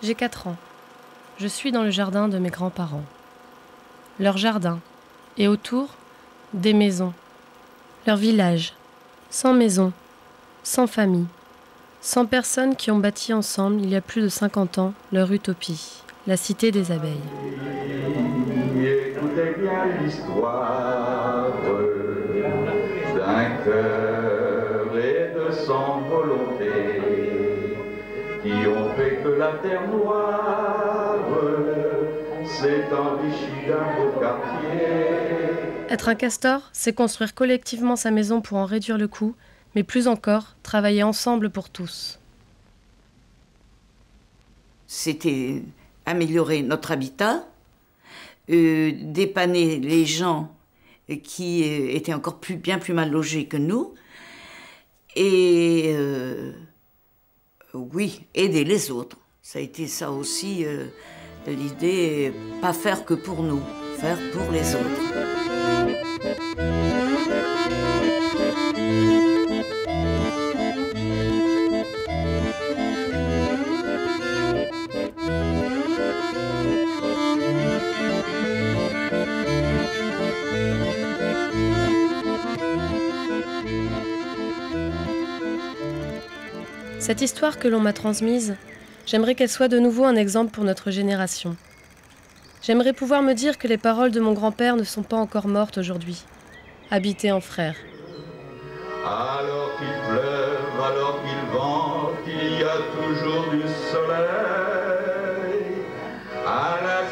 J'ai 4 ans. Je suis dans le jardin de mes grands-parents. Leur jardin, et autour, des maisons. Leur village, sans maison, sans famille, sans personnes qui ont bâti ensemble, il y a plus de 50 ans, leur utopie, la cité des abeilles. Écoutez bien l'histoire d'un cœur et de 100 volontés qui ont fait que la terre noire s'est enrichie d'un beau quartier. Être un castor, c'est construire collectivement sa maison pour en réduire le coût, mais plus encore, travailler ensemble pour tous. C'était améliorer notre habitat, dépanner les gens qui étaient encore bien plus mal logés que nous, et oui, aider les autres. Ça a été ça aussi l'idée, pas faire que pour nous, faire pour les autres. Cette histoire que l'on m'a transmise, j'aimerais qu'elle soit de nouveau un exemple pour notre génération. J'aimerais pouvoir me dire que les paroles de mon grand-père ne sont pas encore mortes aujourd'hui. Habiter en frères. Alors qu'il pleuve, alors qu'il vente, il y a toujours du soleil. À la